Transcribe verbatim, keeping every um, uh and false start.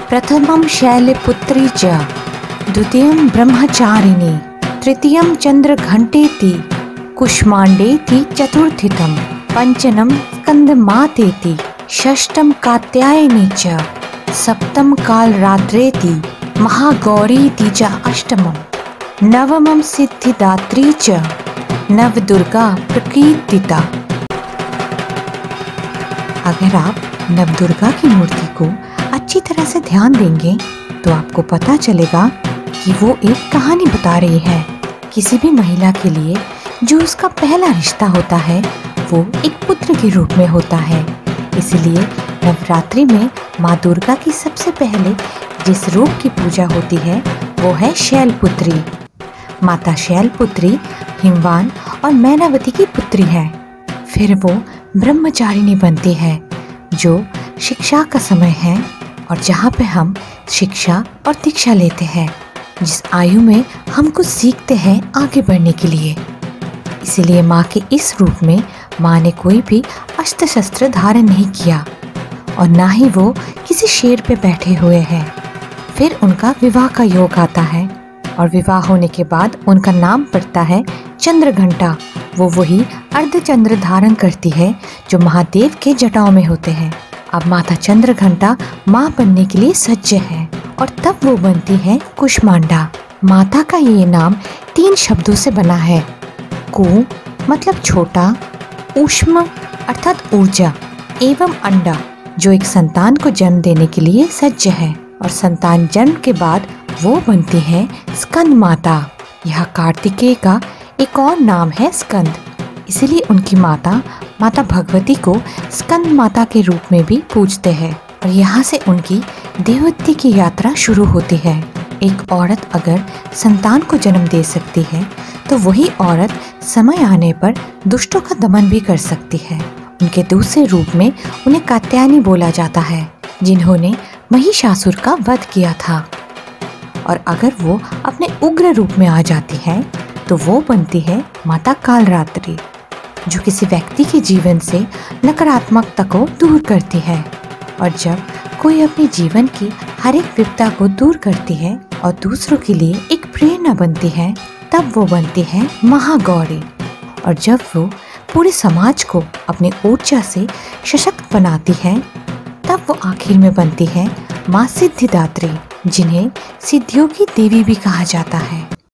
प्रथमं शैलपुत्री च द्वितीयं ब्रह्मचारिणी तृतीयं चंद्रघंटेति कुष्मांडेति चतुर्थितं पंचमं स्कंदमातेति षष्ठं कात्यायनी च सप्तम कालरात्रेति महागौरीति च अष्टमं नवमं सिद्धिदात्री च नवदुर्गा प्रकीर्तिता। अगर आप नवदुर्गा की मूर्ति को अच्छी तरह से ध्यान देंगे तो आपको पता चलेगा कि वो एक कहानी बता रही है। किसी भी महिला के लिए जो उसका पहला रिश्ता होता है वो एक पुत्र के रूप में होता है। इसलिए नवरात्रि में माँ दुर्गा की सबसे पहले जिस रूप की पूजा होती है वो है शैलपुत्री। माता शैलपुत्री हिमवान और मैनावती की पुत्री है। फिर वो ब्रह्मचारिणी बनती है जो शिक्षा का समय है और जहाँ पे हम शिक्षा और दीक्षा लेते हैं, जिस आयु में हम कुछ सीखते हैं आगे बढ़ने के लिए। इसीलिए माँ के इस रूप में माँ ने कोई भी अस्त्र शस्त्र धारण नहीं किया और ना ही वो किसी शेर पे बैठे हुए हैं। फिर उनका विवाह का योग आता है और विवाह होने के बाद उनका नाम पड़ता है चंद्रघंटा। वो वही अर्धचंद्र धारण करती है जो महादेव के जटाओं में होते हैं। अब माता चंद्रघंटा माँ बनने के लिए सज्ज है और तब वो बनती है कुष्मांडा। माता का ये नाम तीन शब्दों से बना है। कु मतलब छोटा, ऊष्म अर्थात ऊर्जा, एवं अंडा जो एक संतान को जन्म देने के लिए सज्ज है। और संतान जन्म के बाद वो बनती है स्कंद माता। यह कार्तिकेय का एक और नाम है स्कंद, इसीलिए उनकी माता माता भगवती को स्कंद माता के रूप में भी पूजते हैं। और यहाँ से उनकी देवोत्ति की यात्रा शुरू होती है। एक औरत अगर संतान को जन्म दे सकती है तो वही औरत समय आने पर दुष्टों का दमन भी कर सकती है। उनके दूसरे रूप में उन्हें कात्यायनी बोला जाता है, जिन्होंने महिषासुर का वध किया था। और अगर वो अपने उग्र रूप में आ जाती है तो वो बनती है माता कालरात्रि, जो किसी व्यक्ति के जीवन से नकारात्मकता को दूर करती है। और जब कोई अपने जीवन की हर एक विपदा को दूर करती है और दूसरों के लिए एक प्रेरणा बनती है, तब वो बनती है महागौरी। और जब वो पूरे समाज को अपनी ऊर्जा से सशक्त बनाती है, तब वो आखिर में बनती है माँ सिद्धिदात्री, जिन्हें सिद्धियों की देवी भी कहा जाता है।